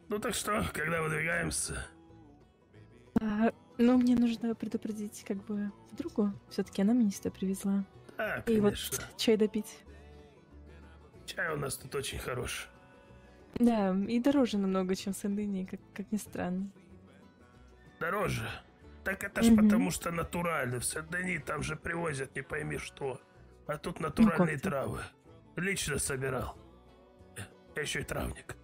Ну так что, когда выдвигаемся? Ну, мне нужно предупредить, как бы, подругу. Все-таки она меня сюда привезла. Да, И вот конечно. чай допить. Чай у нас тут очень хороший. Да, и дороже намного, чем в Сен-Дени, как ни странно. Дороже? Так это ж потому, что натурально. В Сен-Дени там же привозят не пойми что. А тут натуральные травы. Лично собирал. Я еще и травник.